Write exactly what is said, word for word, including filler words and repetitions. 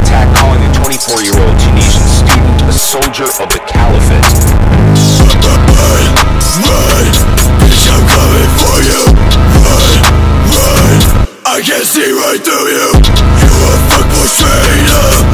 attack, calling the twenty-four-year-old Tunisian student a soldier of the caliphate. Run, run, bitch, I'm coming for you. Run, run, I can see right through you. You a fuckboy straight up.